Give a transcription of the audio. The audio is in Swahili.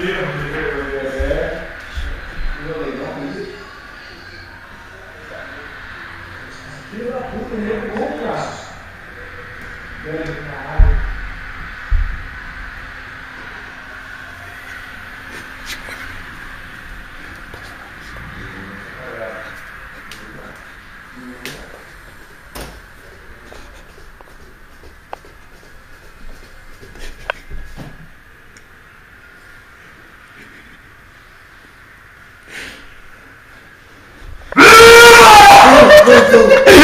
Filho da puta, ele é bom, cara. Caralho. Go, go.